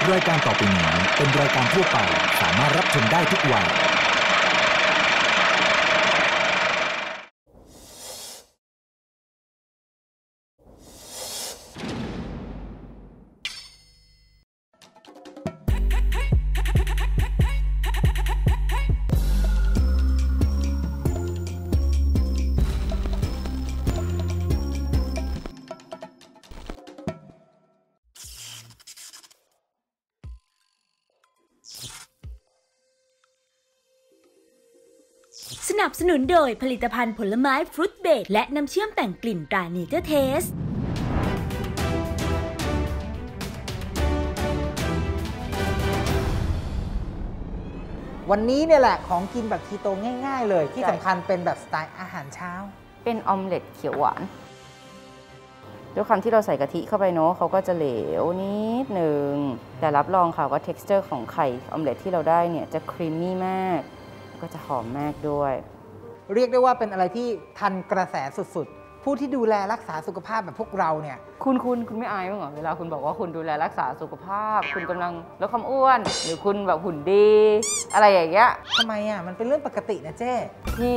รายการต่อไปนี้เป็นรายการทั่วไปสามารถรับชมได้ทุกวัยสนับสนุนโดยผลิตภัณฑ์ผลไม้ฟรุตเบรดและน้ำเชื่อมแต่งกลิ่นตราเนเจอร์เทสวันนี้เนี่ยแหละของกินแบบคีโตง่ายๆเลยที่สำคัญเป็นแบบสไตล์อาหารเช้าเป็นออมเล็ตเขียวหวานด้วยความที่เราใส่กะทิเข้าไปเนาะเขาก็จะเหลวนิดหนึ่งแต่รับรองค่ะว่า texture ของไข่ออมเล็ตที่เราได้เนี่ยจะครีมมี่มากก็จะหอมมากด้วยเรียกได้ว่าเป็นอะไรที่ทันกระแสสุดๆผู้ที่ดูแลรักษาสุขภาพแบบพวกเราเนี่ยคุณไม่อายบ้างเหรอเวลาคุณบอกว่าคุณดูแลรักษาสุขภาพคุณกำลังลดความอ้วนหรือคุณแบบหุ่นดีอะไรอย่างเงี้ยทำไมอ่ะมันเป็นเรื่องปกตินะเจ้พี่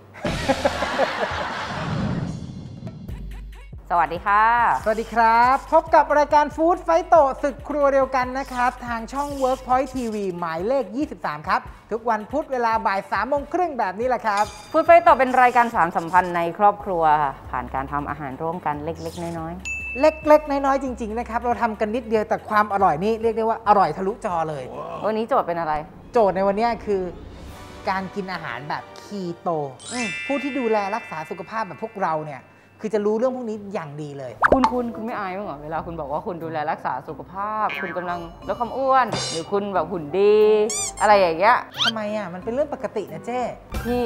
สวัสดีค่ะสวัสดีครับพบกับรายการฟู้ดไฟโตศึกครัวเดียวกันนะครับทางช่อง Workpoint TV หมายเลข 23 ครับทุกวันพุธเวลาบ่าย 3:30 แบบนี้แหละครับฟู้ดไฟโตเป็นรายการสารสัมพันธ์ในครอบครัวผ่านการทำอาหารร่วมกันเล็กๆน้อยๆเล็กๆน้อยๆจริงๆนะครับเราทำกันนิดเดียวแต่ความอร่อยนี่เรียกได้ว่าอร่อยทะลุจอเลยวันนี้โจทย์เป็นอะไรโจทย์ในวันนี้คือการกินอาหารแบบคีโตผู้ที่ดูแลรักษาสุขภาพแบบพวกเราเนี่ยคือจะรู้เรื่องพวกนี้อย่างดีเลยคุณไม่อายบ้างเหรอเวลาคุณบอกว่าคุณดูแลรักษาสุขภาพคุณกำลังลดความอ้วนหรือคุณแบบหุ่นดีอะไรอย่างเงี้ยทำไมอ่ะมันเป็นเรื่องปกตินะเจ้พี่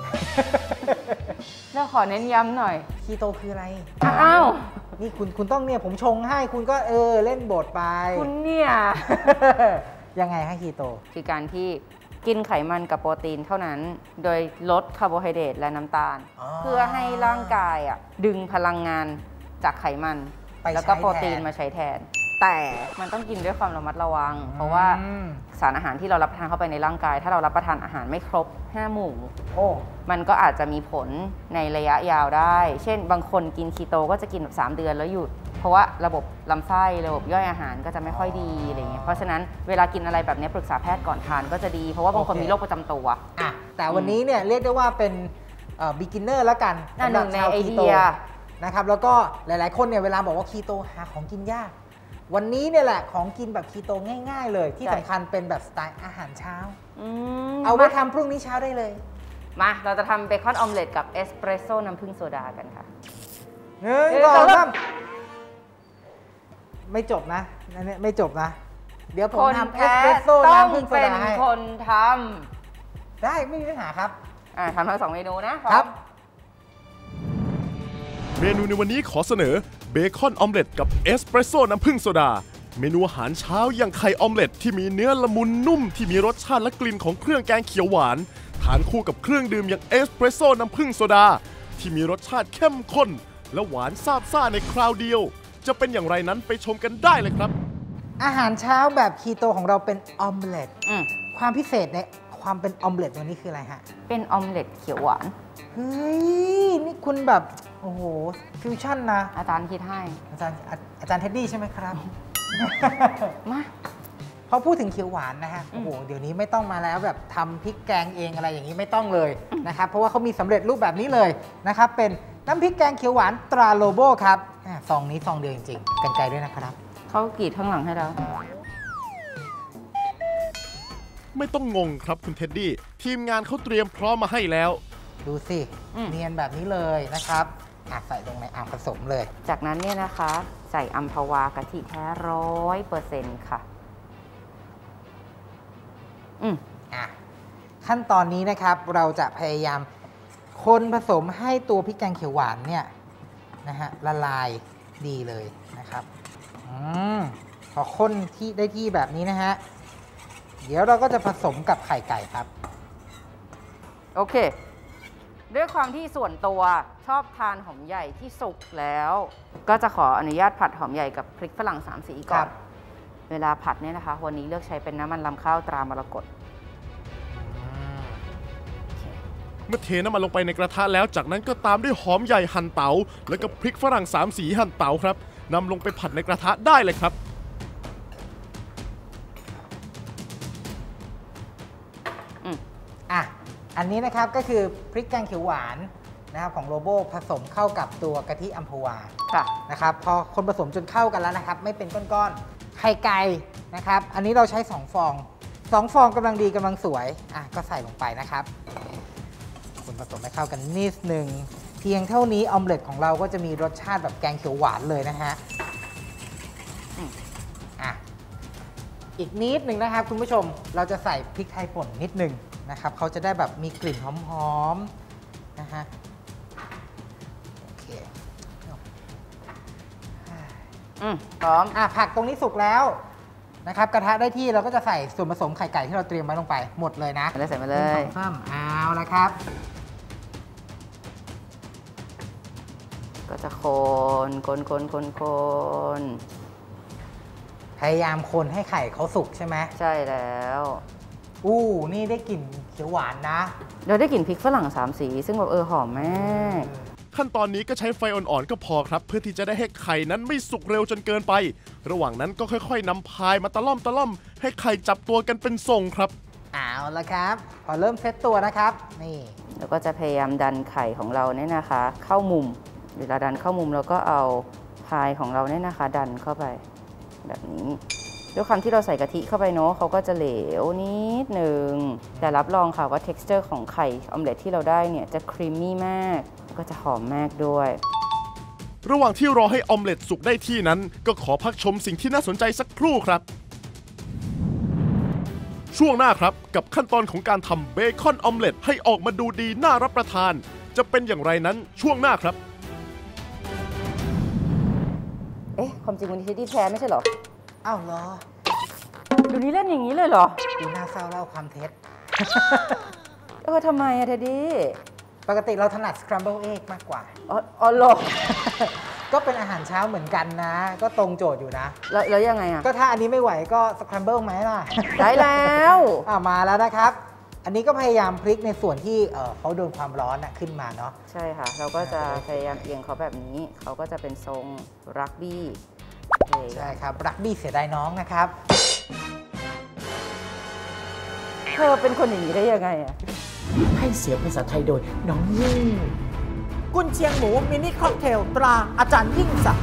แล้วขอเน้นย้ำหน่อยคีโตคืออะไรอ้าวนี่คุณต้องเนี่ยผมชงให้คุณก็เล่นบทไปคุณเนี่ยยังไงฮะคีโตคือการที่กินไขมันกับโปรตีนเท่านั้นโดยลดคาร์โบไฮเดรตและน้ำตาลเพื่อให้ร่างกายดึงพลังงานจากไขมันแล้วก็โปรตีนมาใช้แทนแต่มันต้องกินด้วยความระมัดระวังเพราะว่าสารอาหารที่เรารับประทานเข้าไปในร่างกายถ้าเรารับประทานอาหารไม่ครบ5 หมู่มันก็อาจจะมีผลในระยะยาวได้เช่นบางคนกินคีโตก็จะกินแบบ3 เดือนแล้วหยุดเพราะว่าระบบลำไส้ระบบย่อยอาหารก็จะไม่ค่อยดีอะไรเงี้ยเพราะฉะนั้นเวลากินอะไรแบบนี้ปรึกษาแพทย์ก่อนทานก็จะดีเพราะว่าบางคนมีโรคประจำตัวแต่วันนี้เนี่ยเรียกได้ว่าเป็นbeginner แล้วกันสำหรับชาวคีโตนะครับแล้วก็หลายๆคนเนี่ยเวลาบอกว่าคีโตหาของกินยากวันนี้เนี่ยแหละของกินแบบคีโตง่ายๆเลยที่สำคัญเป็นแบบสไตล์อาหารเช้าเอาไว้ทำพรุ่งนี้เช้าได้เลยมาเราจะทำเบคอนออมเล็ตกับเอสเปรสโซ่น้ำผึ้งโซดากันค่ะ 1 2 3ไม่จบนะไม่จบนะเดี๋ยวผมทำเอสเปรสโซ่น้ำผึ้งโซดาให้คนทำได้ไม่มีปัญหาครับทำทั้ง2 เมนูนะครับเมนูในวันนี้ขอเสนอเบคอนออมเล็ตกับเอสเปรสโซ่น้ำผึ้งโซดาเมนูอาหารเช้าอย่างไข่ออมเล็ตที่มีเนื้อละมุนนุ่มที่มีรสชาติและกลิ่นของเครื่องแกงเขียวหวานทานคู่กับเครื่องดื่มอย่างเอสเปรสโซ่น้ำผึ้งโซดาที่มีรสชาติเข้มข้นและหวานซาบซ่าในคราวเดียวจะเป็นอย่างไรนั้นไปชมกันได้เลยครับอาหารเช้าแบบคีโตของเราเป็นออมเล็ตความพิเศษในความเป็นออมเล็ตวันนี้คืออะไรฮะเป็นออมเล็ตเขียวหวานเฮ้ยนี่คุณแบบโอ้โหฟิวชั่นนะอาจารย์คิดให้อาจารย์เท็ดดี้ใช่ไหมครับมาพอพูดถึงเขียวหวานนะฮะโอ้โหเดี๋ยวนี้ไม่ต้องมาแล้วแบบทำพริกแกงเองอะไรอย่างนี้ไม่ต้องเลยนะครับเพราะว่าเขามีสำเร็จรูปแบบนี้เลยนะครับเป็นน้ำพริกแกงเขียวหวานตราโลโบครับซองนี้ซองเดียวจริงๆกันไกลด้วยนะครับเขากรีดข้างหลังให้เราไม่ต้องงงครับคุณเท็ดดี้ทีมงานเขาเตรียมพร้อมมาให้แล้วดูสิเนียนแบบนี้เลยนะครับใส่ลงในอ่างผสมเลยจากนั้นเนี่ยนะคะใส่อัมพวากะทิแท้100%ค่ะขั้นตอนนี้นะครับเราจะพยายามคนผสมให้ตัวพริกแกงเขียวหวานเนี่ยนะฮะละลายดีเลยนะครับพอข้นที่ได้ที่แบบนี้นะฮะเดี๋ยวเราก็จะผสมกับไข่ไก่ครับโอเคด้วยความที่ส่วนตัวชอบทานหอมใหญ่ที่สุกแล้วก็จะขออนุญาตผัดหอมใหญ่กับพริกฝรั่ง3 สีก่อนเวลาผัดเนี่ยนะคะวันนี้เลือกใช้เป็นน้ำมันรำข้าวตรามรกตเมื่อเทน้ำมันลงไปในกระทะแล้วจากนั้นก็ตามด้วยหอมใหญ่หั่นเต๋าแล้วก็พริกฝรั่ง3 สีหั่นเต๋าครับนำลงไปผัดในกระทะได้เลยครับอันนี้นะครับก็คือพริกแกงเขียวหวานนะครับของโลโบผสมเข้ากับตัวกะทิอัมพวานะครับพอคนผสมจนเข้ากันแล้วนะครับไม่เป็นก้อนๆไข่ไก่นะครับอันนี้เราใช้2 ฟอง2 ฟองกำลังดีกำลังสวยก็ใส่ลงไปนะครับคนผสมให้เข้ากันนิดนึงเพียงเท่านี้ออมเล็ตของเราก็จะมีรสชาติแบบแกงเขียวหวานเลยนะฮะอีกนิดหนึ่งนะครับคุณผู้ชมเราจะใส่พริกไทยป่นนิดนึงนะครับเขาจะได้แบบมีกลิ่นหอมๆนะฮะโอเคพร้อมผักตรงนี้สุกแล้วนะครับกระทะได้ที่เราก็จะใส่ส่วนผสมไข่ไก่ที่เราเตรียมไว้ลงไปหมดเลยนะใส่มาเลยเอาละครับก็จะคนพยายามคนให้ไข่เขาสุกใช่ไหมใช่แล้วนี่ได้กลิ่นเขียวหวานนะเราได้กลิ่นพริกฝรั่ง3 สีซึ่งแบบหอมมากขั้นตอนนี้ก็ใช้ไฟอ่อนๆก็พอครับเพื่อที่จะได้ให้ไข่นั้นไม่สุกเร็วจนเกินไประหว่างนั้นก็ค่อยๆนำพายมาตะล่อมให้ไข่จับตัวกันเป็นทรงครับเอาละครับพอเริ่มเซตตัวนะครับนี่แล้วก็จะพยายามดันไข่ของเราเนี่ยนะคะเข้ามุมเวลาดันเข้ามุมเราก็เอาพายของเราเนี่ยนะคะดันเข้าไปแบบนี้ด้วยความที่เราใส่กะทิเข้าไปเนาะเขาก็จะเหลวนิดนึงแต่รับรองค่ะว่า texture ของไข่ออมเล็ตที่เราได้เนี่ยจะครีมมี่มากก็จะหอมมากด้วยระหว่างที่รอให้ออมเล็ตสุกได้ที่นั้นก็ขอพักชมสิ่งที่น่าสนใจสักครู่ครับช่วงหน้าครับกับขั้นตอนของการทำเบคอนออมเล็ตให้ออกมาดูดีน่ารับประทานจะเป็นอย่างไรนั้นช่วงหน้าครับความจริงวันนี้ที่แท้ไม่ใช่เหรออ้าวเหรอดูนี้เล่นอย่างนี้เลยเหรอดูน่าเศร้าเล่าความเท็จทำไมอะเทดดี้ปกติเราถนัด scramble egg มากกว่าอ๋อเหรอก็เป็นอาหารเช้าเหมือนกันนะก็ตรงโจทย์อยู่นะแล้วยังไงอะก็ถ้าอันนี้ไม่ไหวก็ scramble ไหมล่ะได้แล้วมาแล้วนะครับอันนี้ก็พยายามพลิกในส่วนที่เขาโดนความร้อนขึ้นมาเนาะใช่ค่ะเราก็จะพยายามเอียงเขาแบบนี้เขาก็จะเป็นทรงรักบี้ใช่ครับรักบี้เสียดายน้องนะครับเธอเป็นคนอย่างนี้ได้ยังไงอะให้เสียงภาษาไทยโดยน้องยิ่งกุนเชียงหมูมินิค็อกเทลตราอาจารย์ยิ่งศักดิ์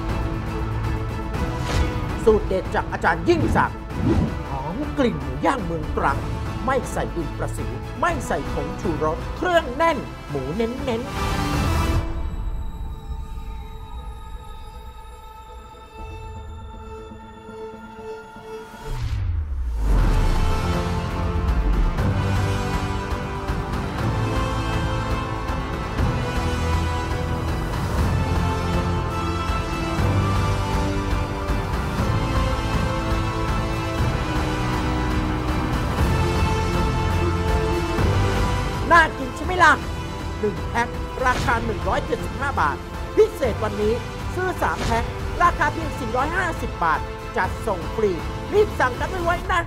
สูตรเด็ดจากอาจารย์ยิ่งศักดิ์หอมกลิ่นหมูย่างเมืองตรังไม่ใส่ดินประสิวไม่ใส่ผงชูรสเครื่องแน่นหมูเน้นๆน่ากินใช่ไหมล่ะ1 แพ็คราคา175 บาทพิเศษวันนี้ซื้อ3 แพ็คราคาเพียง450 บาทจัดส่งฟรีรีบสั่งกันไว้นะ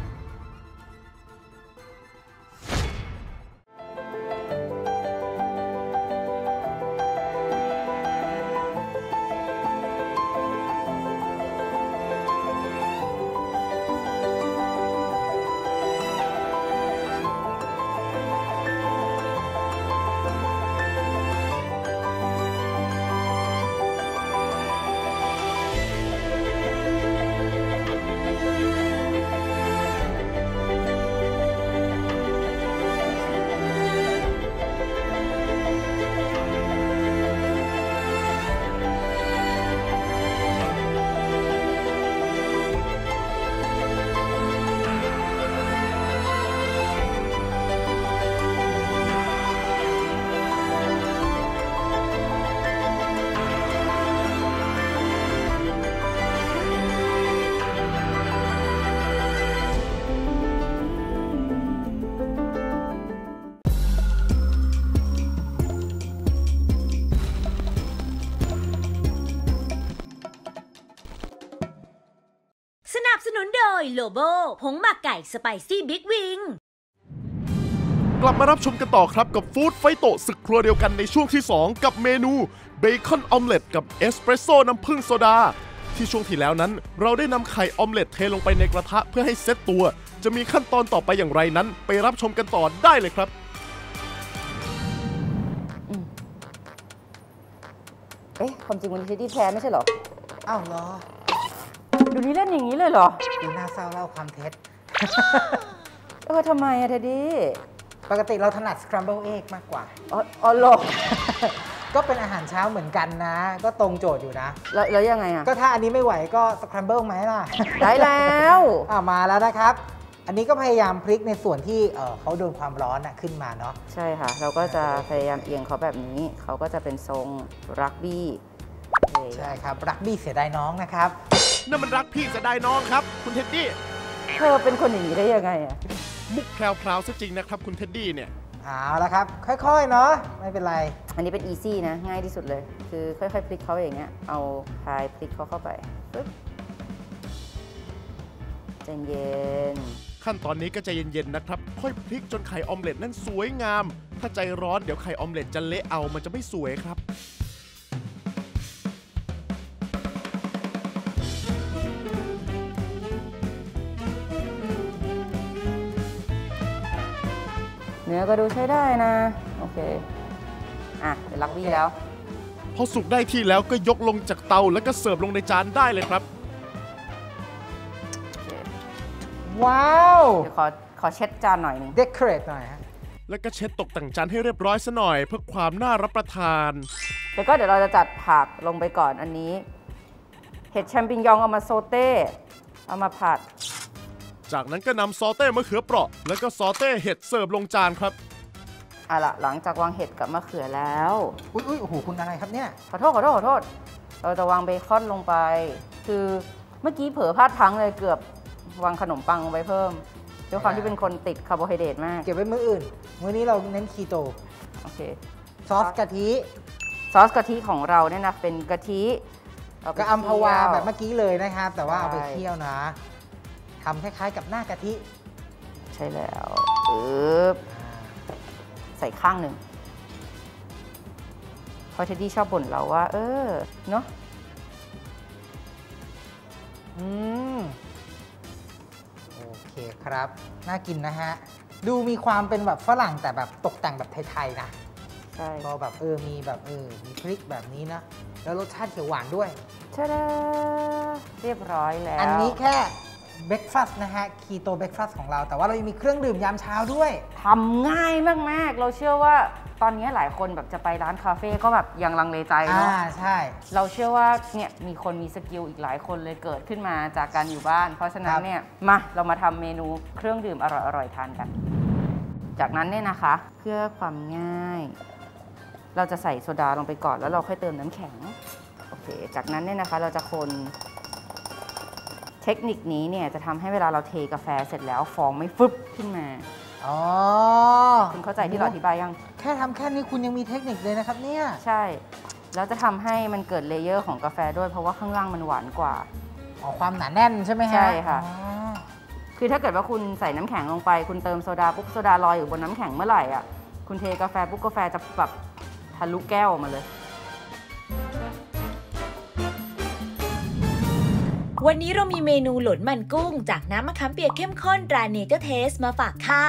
สนับสนุนโดยโลโบผงหมักไก่สไปซี่บิ๊กวิงกลับมารับชมกันต่อครับกับฟู้ดไฟโตะศึกครัวเดียวกันในช่วงที่ 2 กับเมนูเบคอนออมเล็ตกับเอสเปรสโซ่น้ำผึ้งโซดาที่ช่วงที่แล้วนั้นเราได้นำไข่ออมเล็ตเทลงไปในกระทะเพื่อให้เซตตัวจะมีขั้นตอนต่อไปอย่างไรนั้นไปรับชมกันต่อได้เลยครับความจริงมันเทดดี้แพ้ไม่ใช่เหรออ้าวเหรอดูนี้เล่นอย่างนี้เลยเหรอดูน่าเศร้าเล่าความเท็จทำไมอะเทดดี้ปกติเราถนัด scramble egg มากกว่าอ๋อเหรอก็เป็นอาหารเช้าเหมือนกันนะก็ตรงโจทย์อยู่นะแล้วยังไงอะก็ถ้าอันนี้ไม่ไหวก็ scramble ไหมล่ะได้แล้วมาแล้วนะครับอันนี้ก็พยายามพลิกในส่วนที่เขาโดนความร้อนขึ้นมาเนาะใช่ค่ะเราก็จะพยายามเอียงเขาแบบนี้เขาก็จะเป็นทรงรักบี้ใช่ครับรักบี้เสียดายน้องนะครับนั่นมันรักพี่เสียดายน้องครับคุณเท็ดดี้เธอเป็นคนอย่างนี้ได้ยังไงอะมุกแพรวๆซะจริงนะครับคุณเท็ดดี้เนี่ยเอาละครับค่อยๆเนาะไม่เป็นไรอันนี้เป็นอีซี่นะง่ายที่สุดเลยคือค่อยๆพลิกเขาอย่างเงี้ยเอาพายพลิกเขาเข้าไปปึ๊บใจเย็นขั้นตอนนี้ก็ใจเย็นๆนะครับค่อยพลิกจนไข่ออมเล็ตนั้นสวยงามถ้าใจร้อนเดี๋ยวไข่ออมเล็ตจะเละเอามันจะไม่สวยครับเนื้อก็ดูใช้ได้นะโอเคเป็นลักบี้แล้วพอสุกได้ที่แล้วก็ยกลงจากเตาแล้วก็เสิร์ฟลงในจานได้เลยครับว้าวเดี๋ยวขอเช็ดจานหน่อยนึงเดคอเรทหน่อยฮะแล้วก็เช็ดตกแต่งจานให้เรียบร้อยซะหน่อยเพื่อความน่ารับประทานแล้วก็เดี๋ยวเราจะจัดผักลงไปก่อนอันนี้เห็ดแชมปิญญองเอามาโซเต้เอามาผัดจากนั้นก็นำซอเต้มะเขือเปราะแล้วก็ซอเต้เห็ดเสิร์ฟลงจานครับล่ะหลังจากวางเห็ดกับมะเขือแล้วอุ้ยโอ้โหคุณอะไรครับเนี่ยขอโทษเราจะวางเบคอนลงไปคือเมื่อกี้เผลอพลาดพลั้งเลยเกือบวางขนมปังไว้เพิ่มด้วยความที่เป็นคนติดคาร์โบไฮเดรตมากเก็บไว้มื้ออื่นมื้อนี้เราเน้นคีโตโอเคซอสกะทิของเราเนี่ยนะเป็นกะทิก็อัมพวาแบบเมื่อกี้เลยนะครับแต่ว่าเอาไปเคี่ยวนะทำคล้ายๆกับหน้ากะทิใช่แล้วใส่ข้างหนึ่งเพราะเทดดี้ชอบบ่นเราว่าเนาะโอเคครับน่ากินนะฮะดูมีความเป็นแบบฝรั่งแต่แบบตกแต่งแบบไทยๆนะใช่ก็แบบมีแบบมีพริกแบบนี้นะแล้วรสชาติเขียวหวานด้วยชาดาเรียบร้อยแล้วอันนี้แค่เบรคฟาสต์นะฮะคีโตเบรคฟาสต์ของเราแต่ว่าเรายังมีเครื่องดื่มยามเช้าด้วยทำง่ายมากๆเราเชื่อว่าตอนนี้หลายคนแบบจะไปร้านคาเฟ่ก็แบบยังลังเลใจเนาะใช่เราเชื่อว่าเนี่ยมีคนมีสกิลอีกหลายคนเลยเกิดขึ้นมาจากการอยู่บ้านเพราะฉะนั้นเนี่ยเรามาทำเมนูเครื่องดื่มอร่อยๆทานกันจากนั้นเนี่ยนะคะเพื่อความง่ายเราจะใส่โซดาลงไปก่อนแล้วเราค่อยเติมน้ำแข็งโอเคจากนั้นเนี่ยนะคะเราจะคนเทคนิคนี้เนี่ยจะทำให้เวลาเราเทกาแฟเสร็จแล้วฟองไม่ฟึบขึ้นมาคุณเข้าใจที่เราอธิบายยังแค่ทำแค่นี้คุณยังมีเทคนิคเลยนะครับเนี่ยใช่แล้วจะทำให้มันเกิดเลเยอร์ของกาแฟด้วยเพราะว่าข้างล่างมันหวานกว่าความหนาแน่นใช่ไหมฮะใช่ค่ะคือถ้าเกิดว่าคุณใส่น้ำแข็งลงไปคุณเติมโซดาปุ๊บโซดาลอยอยู่บนน้ำแข็งเมื่อไหร่อ่ะคุณเทกาแฟปุ๊บกาแฟจะแบบทะลุแก้วออกมาเลยวันนี้เรามีเมนูหลนมันกุ้งจากน้ำมะขามเปียกเข้มข้นตราเนเจอร์เทสมาฝากค่ะ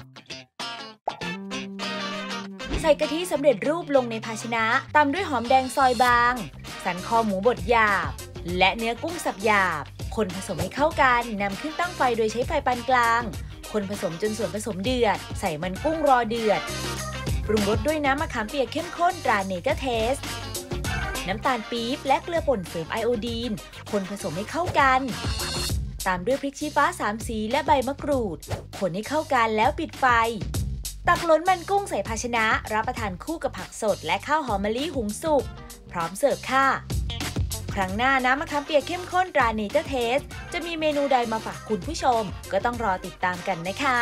ใส่กะทิสำเร็จรูปลงในภาชนะตำด้วยหอมแดงซอยบางสันคอหมูบดหยาบและเนื้อกุ้งสับหยาบคนผสมให้เข้ากันนำขึ้นตั้งไฟโดยใช้ไฟปานกลางคนผสมจนส่วนผสมเดือดใส่มันกุ้งรอเดือดปรุงรสด้วยน้ำมะขามเปียกเข้มข้นตราเนเจอร์เทสน้ำตาลปี๊บและเกลือป่นเสริมไอโอดีนคนผสมให้เข้ากันตามด้วยพริกชี้ฟ้า3สีและใบมะกรูดคนให้เข้ากันแล้วปิดไฟตักล้นมันกุ้งใส่ภาชนะรับประทานคู่กับผักสดและข้าวหอมมะลิหุงสุกพร้อมเสิร์ฟค่ะครั้งหน้าน้ำมะขามเปียกเข้มข้นตราเนเจอร์เทสจะมีเมนูใดมาฝากคุณผู้ชมก็ต้องรอติดตามกันนะคะ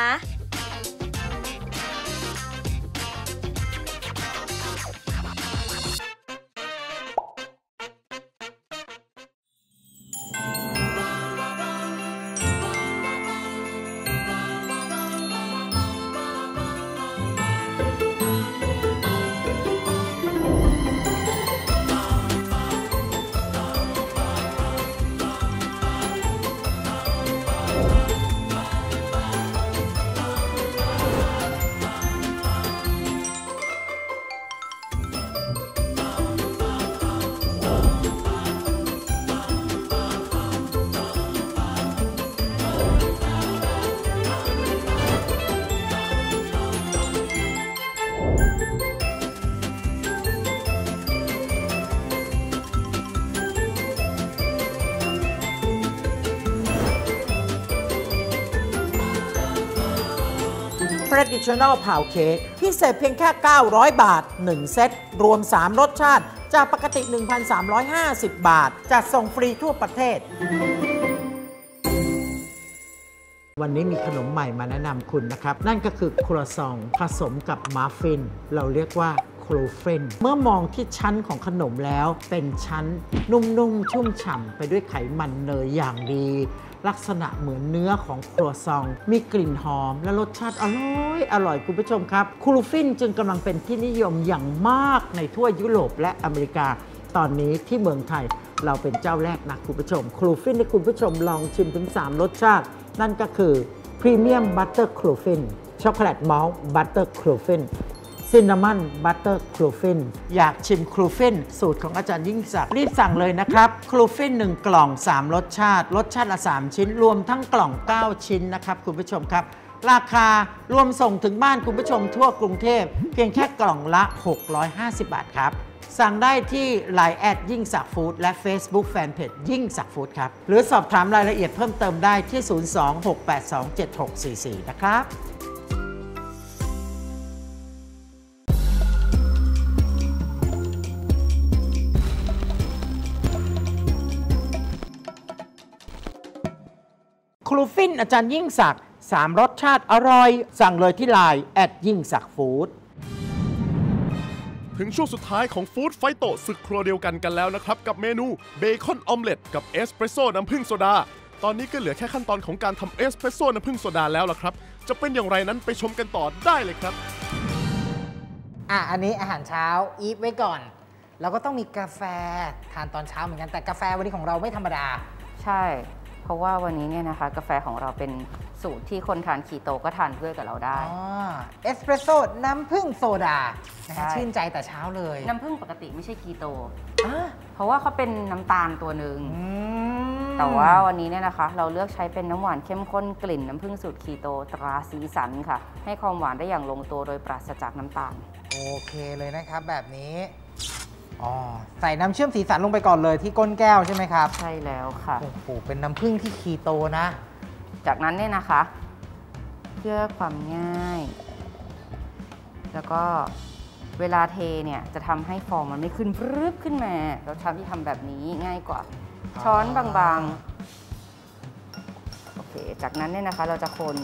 Traditional Pound Cake พิเศษเพียงแค่ 900 บาท 1 เซต รวม 3 รสชาติ จากปกติ 1,350 บาท จัดส่งฟรีทั่วประเทศ วันนี้มีขนมใหม่มาแนะนำคุณนะครับ นั่นก็คือครัวซองผสมกับมัฟฟิน เราเรียกว่าครูฟินเมื่อมองที่ชั้นของขนมแล้วเป็นชั้นนุ่มๆชุ่มฉ่ำไปด้วยไขมันเนยอย่างดี ลักษณะเหมือนเนื้อของครัวซองมีกลิ่นหอมและรสชาติอร่อยคุณผู้ชมครับครูฟินจึงกำลังเป็นที่นิยมอย่างมากในทั่วยุโรปและอเมริกาตอนนี้ที่เมืองไทยเราเป็นเจ้าแรกนะคุณผู้ชมครูฟินให้คุณผู้ชมลองชิมถึง3รสชาตินั่นก็คือพรีเมียมบัตเตอร์ครูฟินช็อกโกแลตมอลต์บัตเตอร์ครูฟินซินนามอนบัตเตอร์ครูฟินอยากชิมครูฟินสูตรของอาจารย์ยิ่งศักดิ์รีบสั่งเลยนะครับครูฟิน1 กล่อง 3 รสชาติละ3 ชิ้นรวมทั้งกล่อง 9 ชิ้นนะครับคุณผู้ชมครับราคารวมส่งถึงบ้านคุณผู้ชมทั่วกรุงเทพเพียงแค่กล่องละ650 บาทครับสั่งได้ที่ Line แอดยิ่งศักดิ์ฟู้ดและ Facebook Fanpage ยิ่งศักดิ์ฟู้ดครับหรือสอบถามรายละเอียดเพิ่มเติมได้ที่ 02-682-7644 นะครับครูฟินอาจารย์ยิ่งศักดิ์3 รสชาติอร่อยสั่งเลยที่ Line แอดยิ่งศักดิ์ฟู้ดถึงช่วงสุดท้ายของฟู้ดไฟโตศึกครัวเดียวกันแล้วนะครับกับเมนูเบคอนออมเล็ตกับเอสเปรสโซ่น้ำผึ้งโซดาตอนนี้ก็เหลือแค่ขั้นตอนของการทำเอสเปรสโซ่น้ำผึ้งโซดาแล้วล่ะครับจะเป็นอย่างไรนั้นไปชมกันต่อได้เลยครับอันนี้อาหารเช้าอีฟไว้ก่อนเราก็ต้องมีกาแฟทานตอนเช้าเหมือนกันแต่กาแฟวันนี้ของเราไม่ธรรมดาใช่เพราะว่าวันนี้เนี่ยนะคะกาแฟของเราเป็นสูตรที่คนทานคีโตก็ทานด้วยกับเราได้เอสเปรสโซ่น้ำผึ้งโซดานะคะชื่นใจแต่เช้าเลยน้ำผึ้งปกติไม่ใช่คีโตเพราะว่าเขาเป็นน้ำตาลตัวหนึ่งแต่ว่าวันนี้เนี่ยนะคะเราเลือกใช้เป็นน้ำหวานเข้มข้นกลิ่นน้ำผึ้งสูตรคีโตตราสีสันค่ะให้ความหวานได้อย่างลงตัวโดยปราศจากน้ำตาลโอเคเลยนะครับแบบนี้ใส่น้ำเชื่อมสีสันลงไปก่อนเลยที่ก้นแก้วใช่ไหมครับใช่แล้วค่ะโอ้โหเป็นน้ำผึ้งที่คีโตนะจากนั้นเนี่ยนะคะเพื่อความง่ายแล้วก็เวลาเทเนี่ยจะทำให้ฟองมันไม่ขึ้นพรึบขึ้นมาเราทำแบบนี้ง่ายกว่าช้อนบางๆโอเคจากนั้นเนี่ยนะคะเราจะคน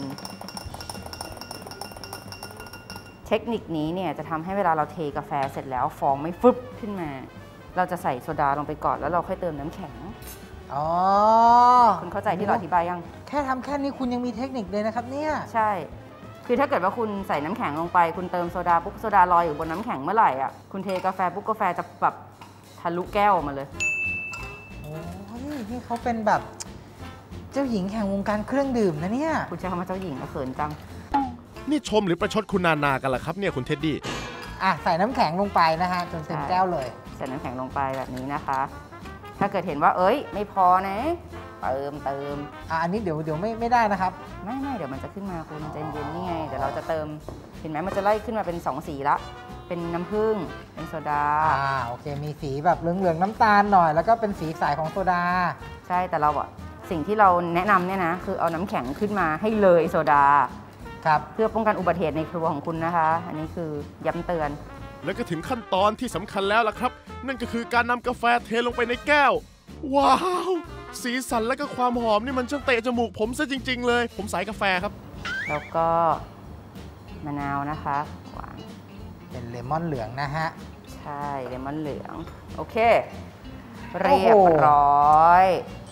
เทคนิคนี้เนี่ยจะทำให้เวลาเราเทกาแฟเสร็จแล้วฟองไม่ฟึบขึ้นมาเราจะใส่โซดาลงไปก่อนแล้วเราค่อยเติมน้ำแข็งคุณเข้าใจที่เราอธิบายยังแค่ทำแค่นี้คุณยังมีเทคนิคเลยนะครับเนี่ยใช่คือถ้าเกิดว่าคุณใส่น้ำแข็งลงไปคุณเติมโซดาปุ๊บโซดาลอยอยู่บนน้ำแข็งเมื่อไหร่อ่ะคุณเทกาแฟปุ๊บกาแฟจะแบบทะลุแก้วออกมาเลยโอ้นี่เขาเป็นแบบเจ้าหญิงแห่งวงการเครื่องดื่มนะเนี่ยคุณใช้คำว่าเจ้าหญิงเขินจังนี่ชมหรือประชดคุณนากันล่ะครับเนี่ยคุณเท็ดดี้ใส่น้ำแข็งลงไปนะฮะจนเต็มแก้วเลยใส่น้ำแข็งลงไปแบบนี้นะคะถ้าเกิดเห็นว่าไม่พอนะเติมอันนี้เดี๋ยวไม่ได้นะครับไม่เดี๋ยวมันจะขึ้นมาคุณใจเย็นนี่ไงเดี๋ยวเราจะเติมเห็นไหมมันจะไล่ขึ้นมาเป็น2สีละเป็นน้ำผึ้งเป็นโซดาโอเคมีสีแบบเหลืองน้ำตาลหน่อยแล้วก็เป็นสีใสของโซดาใช่แต่เราสิ่งที่เราแนะนำเนี่ยนะคือเอาน้ำแข็งขึ้นมาให้เลยโซดาเพื่อป้องกันอุบัติเหตุในครัวของคุณนะคะอันนี้คือย้ำเตือนแล้วก็ถึงขั้นตอนที่สำคัญแล้วล่ะครับนั่นก็คือการนำกาแฟเทลงไปในแก้วว้าวสีสันและก็ความหอมนี่มันช่างเตะจมูกผมซะจริงๆเลยผมสายกาแฟครับแล้วก็มะนาวนะคะหวานเป็นเลมอนเหลืองนะฮะใช่เลมอนเหลืองโอเคเรียบร้อย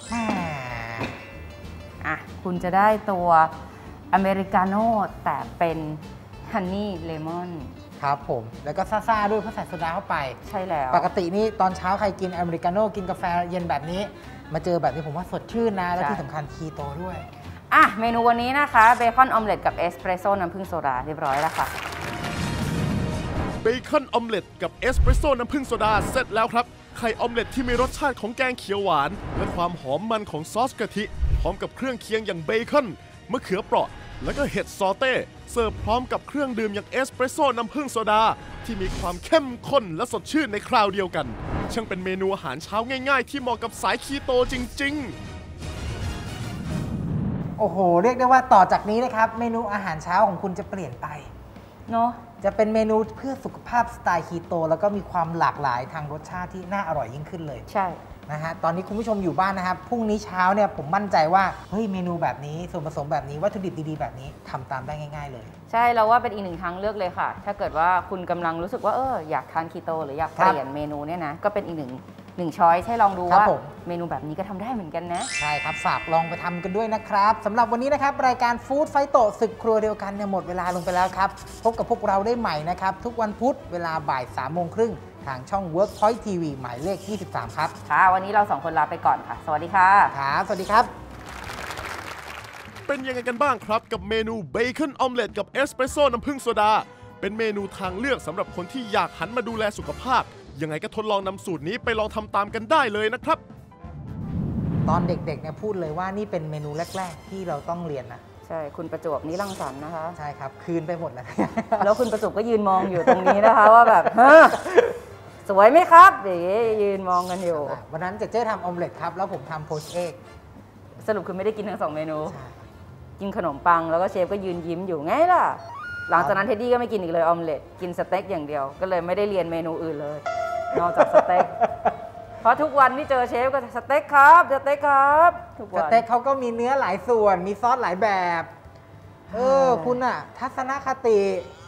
คุณจะได้ตัวอเมริกาโน่แต่เป็นฮันนี่เลมอนครับผมแล้วก็ซ่าๆด้วยเพราะใส่โซดาเข้าไปใช่แล้วปกตินี่ตอนเช้าใครกินอเมริกาโน่กินกาแฟเย็นแบบนี้มาเจอแบบนี้ผมว่าสดชื่นนะและที่สำคัญคีโตด้วยเมนูวันนี้นะคะเบคอนออมเล็ตกับเอสเปรสโซ่น้ำผึ้งโซดาเรียบร้อยแล้วค่ะเบคอนออมเล็ตกับเอสเปรสโซ่น้ำผึ้งโซดาเสร็จแล้วครับไข่ออมเล็ตที่มีรสชาติของแกงเขียวหวานและความหอมมันของซอสกะทิพร้อมกับเครื่องเคียงอย่างเบคอนมะเขือเปราะแล้วก็เห็ดซอเต้เสิร์ฟพร้อมกับเครื่องดื่มอย่างเอสเปรสโซ่น้ำผึ้งโซดาที่มีความเข้มข้นและสดชื่นในคราวเดียวกันช่างเป็นเมนูอาหารเช้าง่ายๆที่เหมาะกับสายคีโตจริงๆโอ้โหเรียกได้ว่าต่อจากนี้นะครับเมนูอาหารเช้าของคุณจะเปลี่ยนไปเนาะจะเป็นเมนูเพื่อสุขภาพสไตล์คีโตแล้วก็มีความหลากหลายทางรสชาติที่น่าอร่อยยิ่งขึ้นเลยใช่นะฮะตอนนี้คุณผู้ชมอยู่บ้านนะครับพรุ่งนี้เช้าเนี่ยผมมั่นใจว่าเฮ้ยเมนูแบบนี้ส่วนผสมแบบนี้วัตถุดิบดีๆแบบนี้ทำตามได้ง่ายๆเลยใช่เราว่าเป็นอีกหนึ่งทางเลือกเลยค่ะถ้าเกิดว่าคุณกำลังรู้สึกว่าอยากทานคีโตหรืออยากเปลี่ยนเมนูเนี่ยนะก็เป็นอีกหนึ่งช้อยให้ลองดูว่าเมนูแบบนี้ก็ทำได้เหมือนกันนะใช่ครับฝากลองไปทำกันด้วยนะครับสำหรับวันนี้นะครับรายการฟู้ดไฟโตศึกครัวเดียวกันเนี่ยหมดเวลาลงไปแล้วครับพบกับพวกเราได้ใหม่นะครับทุกวันพุธเวลาบ่าย3:30ทางช่อง Workpoint TV หมายเลข23ครับค่ะวันนี้เรา2คนลาไปก่อนค่ะสวัสดีค่ะครับสวัสดีครับเป็นยังไงกันบ้างครับกับเมนูเบคอนออมเล็ตกับเอสเปรสโซ่น้ำผึ้งโซดาเป็นเมนูทางเลือกสำหรับคนที่อยากหันมาดูแลสุขภาพยังไงก็ทดลองนำสูตรนี้ไปลองทำตามกันได้เลยนะครับตอนเด็กๆเนี่ยพูดเลยว่านี่เป็นเมนูแรกๆที่เราต้องเรียนนะใช่คุณประจวบนิรังสรรค์นะคะใช่ครับคืนไปหมดแล้วแล้วคุณประจวบก็ยืนมองอยู่ตรงนี้นะคะว่าแบบสวยไหมครับเดี๋ยวยืนมองกันอยู่วันนั้นเจ๊ทำออมเล็ตครับแล้วผมทำโพชเอกสรุปคือไม่ได้กินทั้ง2เมนูกินขนมปังแล้วก็เชฟก็ยืนยิ้มอยู่ไงล่ะหลังจากนั้นเท็ดดี้ก็ไม่กินอีกเลยออมเล็ตกินสเต็กอย่างเดียวก็เลยไม่ได้เรียนเมนูอื่นเลยนอกจากสเต็กเพราะทุกวันที่เจอเชฟก็สเต็กครับสเต็กครับทุกวันสเต็กเขาก็มีเนื้อหลายส่วนมีซอสหลายแบบคุณอะทัศนคติ